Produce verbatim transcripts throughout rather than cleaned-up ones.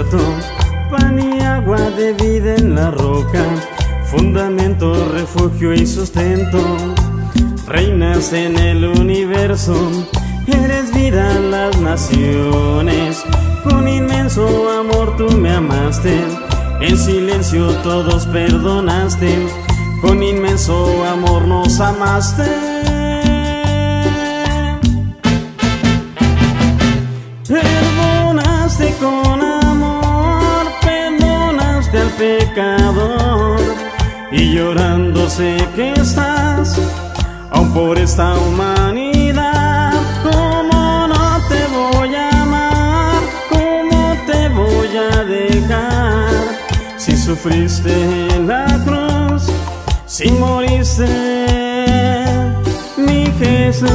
desierto, pan y agua de vida en la roca, fundamento, refugio y sustento. Reinas en el universo, eres vida a las naciones. Con inmenso amor tú me amaste, en silencio todos perdonaste. Con inmenso amor nos amaste. Perdonaste con amor, perdonaste al pecador, y llorando sé que estás aún por esta humanidad. ¿Cómo no te voy a amar? ¿Cómo te voy a dejar? Si sufriste en la cruz, si moriste, mi Jesús.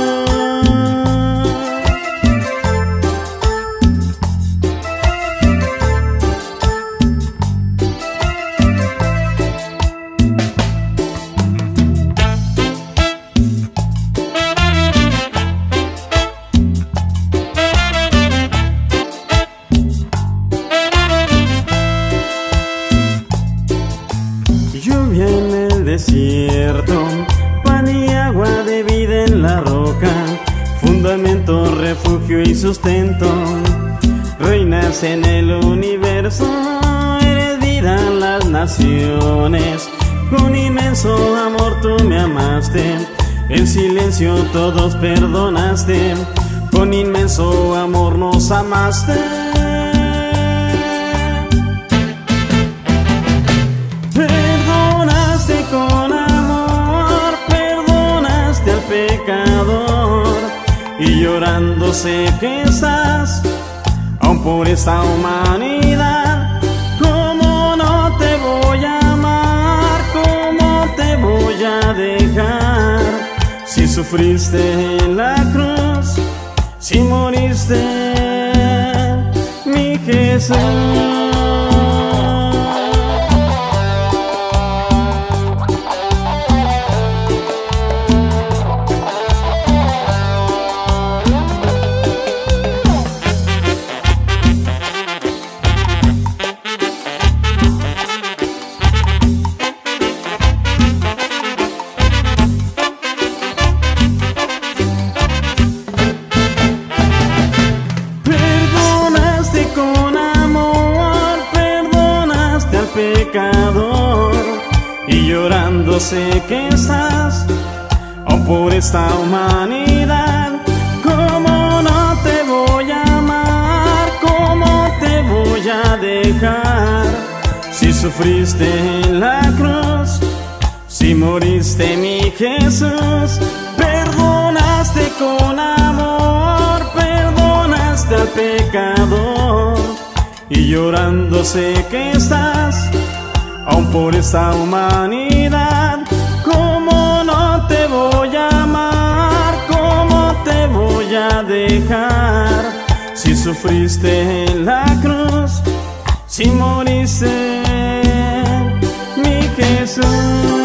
Lluvia en el desierto, pan y agua de vida en la roca, fundamento, refugio y sustento. Reinas en el universo, eres vida a las naciones. Con inmenso amor tú me amaste, en silencio todos perdonaste. Con inmenso amor nos amaste. Con amor perdonaste al pecador, y llorando sé que estás aún por esta humanidad. ¿Cómo no te voy a amar? ¿Cómo te voy a dejar? Si sufriste en la cruz, si moriste, mi Jesús. Pecador, y llorando sé que estás aún por esta humanidad. ¿Cómo no te voy a amar? ¿Cómo te voy a dejar? Si sufriste en la cruz, si moriste, mi Jesús. Perdonaste con amor, perdonaste al pecador, y llorando sé que estás aún por esta humanidad. ¿Cómo no te voy a amar? ¿Cómo te voy a dejar? Si sufriste en la cruz, si moriste, mi Jesús.